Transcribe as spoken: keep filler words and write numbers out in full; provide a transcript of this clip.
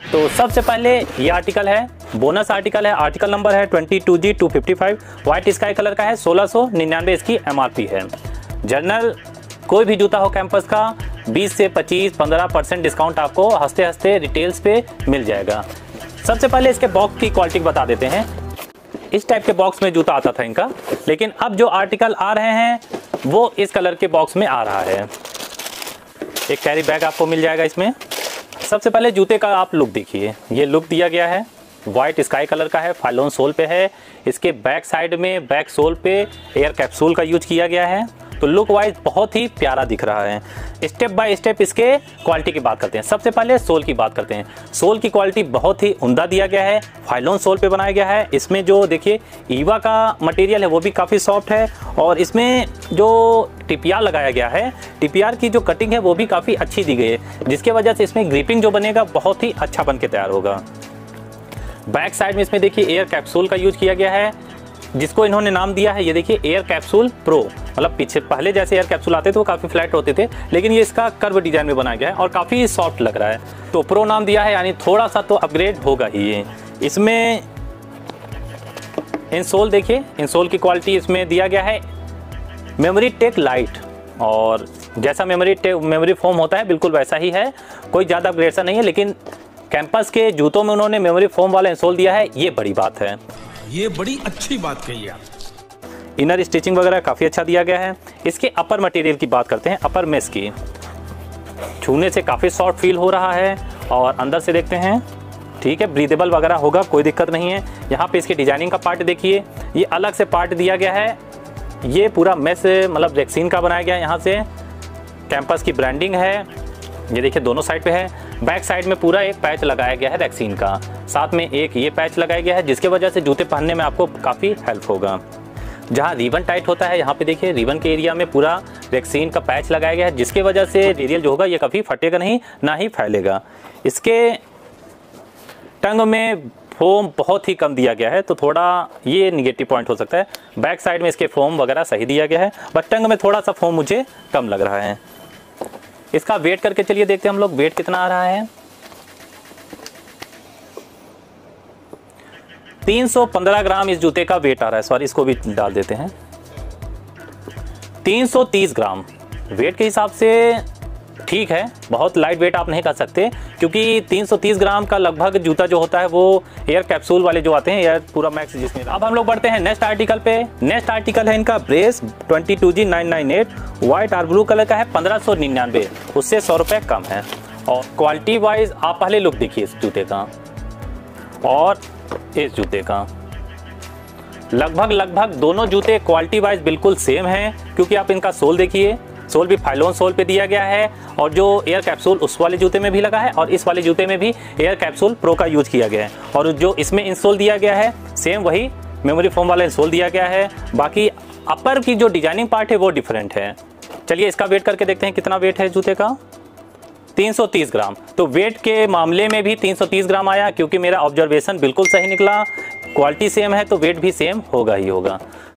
तो सबसे पहले ये आर्टिकल है, बोनस आर्टिकल है, आर्टिकल नंबर है twenty two G two fifty five, white sky colour का है, सोलह सौ निन्यानवे इसकी एमआरपी है। जनरल कोई भी जूता हो कैंपस का बीस से पच्चीस पंद्रह परसेंट डिस्काउंट आपको हंसते हंसते रिटेल्स पे मिल जाएगा। सबसे पहले इसके बॉक्स की क्वालिटी बता देते हैं। इस टाइप के बॉक्स में जूता आता था इनका, लेकिन अब जो आर्टिकल आ रहे हैं वो इस कलर के बॉक्स में आ रहा है। एक कैरी बैग आपको मिल जाएगा इसमें। सबसे पहले जूते का आप लुक देखिए, ये लुक दिया गया है, वाइट स्काई कलर का है, फाइलोन सोल पे है। इसके बैक साइड में बैक सोल पे एयर कैप्सूल का यूज किया गया है, तो लुक वाइज बहुत ही प्यारा दिख रहा है। स्टेप बाय स्टेप इसके क्वालिटी की बात करते हैं। सबसे पहले सोल की बात करते हैं। सोल की क्वालिटी बहुत ही उम्दा दिया गया है, फाइलोन सोल पे बनाया गया है। इसमें जो देखिए ईवा का मटेरियल है वो भी काफ़ी सॉफ्ट है, और इसमें जो टिपियार लगाया गया है, टिपियार की जो कटिंग है वो भी काफ़ी अच्छी दी गई है, जिसके वजह से इसमें ग्रिपिंग जो बनेगा बहुत ही अच्छा बन के तैयार होगा। बैक साइड में इसमें देखिए एयर कैप्सूल का यूज किया गया है, जिसको इन्होंने नाम दिया है, ये देखिए एयर कैप्सूल प्रो। मतलब पीछे पहले जैसे एयर कैप्सूल आते थे वो काफ़ी फ्लैट होते थे, लेकिन ये इसका कर्व डिजाइन में बनाया गया है और काफ़ी सॉफ्ट लग रहा है, तो प्रो नाम दिया है, यानी थोड़ा सा तो अपग्रेड होगा ही ये। इसमें इंसोल देखिए, इंसोल की क्वालिटी इसमें दिया गया है मेमोरी टेक लाइट, और जैसा मेमोरी टेक मेमोरी फोम होता है बिल्कुल वैसा ही है, कोई ज़्यादा अपग्रेडेशन नहीं है। लेकिन कैंपस के जूतों में उन्होंने मेमोरी फोम वाला इंसोल दिया है, ये बड़ी बात है, ये बड़ी अच्छी बात कही आप। इनर स्टिचिंग वगैरह काफ़ी अच्छा दिया गया है। इसके अपर मटेरियल की बात करते हैं, अपर मेस की। छूने से काफ़ी सॉफ्ट फील हो रहा है, और अंदर से देखते हैं, ठीक है, ब्रीदेबल वगैरह होगा, कोई दिक्कत नहीं है। यहाँ पे इसकी डिजाइनिंग का पार्ट देखिए, ये अलग से पार्ट दिया गया है, ये पूरा मेस मतलब रेक्सीन का बनाया गया है। यहाँ से कैंपस की ब्रांडिंग है, ये देखिए दोनों साइड पे है। बैक साइड में पूरा एक पैच लगाया गया है रेक्सीन का, साथ में एक ये पैच लगाया गया है, जिसके वजह से जूते पहनने में आपको काफ़ी हेल्प होगा। जहाँ रिबन टाइट होता है, यहाँ पे देखिए रिबन के एरिया में पूरा रेक्सीन का पैच लगाया गया है, जिसके वजह से मटेरियल जो होगा ये कभी फटेगा नहीं, ना ही फैलेगा। इसके टंग में फोम बहुत ही कम दिया गया है, तो थोड़ा ये निगेटिव पॉइंट हो सकता है। बैक साइड में इसके फोम वगैरह सही दिया गया है, बट टंग में थोड़ा सा फोम मुझे कम लग रहा है। इसका वेट करके चलिए देखते हैं हम लोग, वेट कितना आ रहा है। तीन सौ पंद्रह ग्राम इस जूते का वेट आ रहा है, सॉरी इसको भी डाल देते हैं। तीन सौ तीस ग्राम वेट के हिसाब से ठीक है, बहुत लाइट वेट आप नहीं कर सकते, क्योंकि तीन सौ तीस ग्राम का लगभग जूता जो होता है वो एयर कैप्सूल वाले जो आते हैं, एयर पूरा मैक्स जिसमें। अब हम लोग बढ़ते हैं नेक्स्ट आर्टिकल पे। नेक्स्ट आर्टिकल है इनका brace twenty two G nine nine eight, white और ब्लू कलर का है, पंद्रह सौ निन्यानवे, उससे सौ रुपये कम है। और क्वालिटी वाइज आप पहले लुक देखिए इस जूते का और इस जूते का, लगभग लगभग दोनों जूते क्वालिटी वाइज बिल्कुल सेम हैं, क्योंकि आप इनका सोल देखिए, सोल भी फाइलोन सोल पे दिया गया है, और जो एयर कैप्सूल उस वाले जूते में भी लगा है, और इस वाले जूते में भी एयर कैप्सूल प्रो का यूज किया गया है, और जो इसमें इंसोल दिया गया है सेम वही मेमोरी फोम वाला इंसोल दिया गया है। बाकी अपर की जो डिजाइनिंग पार्ट है वो डिफरेंट है। चलिए इसका वेट करके देखते हैं कितना वेट है जूते का। तीन सौ तीस ग्राम, तो वेट के मामले में भी तीन सौ तीस ग्राम आया, क्योंकि मेरा ऑब्जर्वेशन बिल्कुल सही निकला, क्वालिटी सेम है तो वेट भी सेम होगा ही होगा।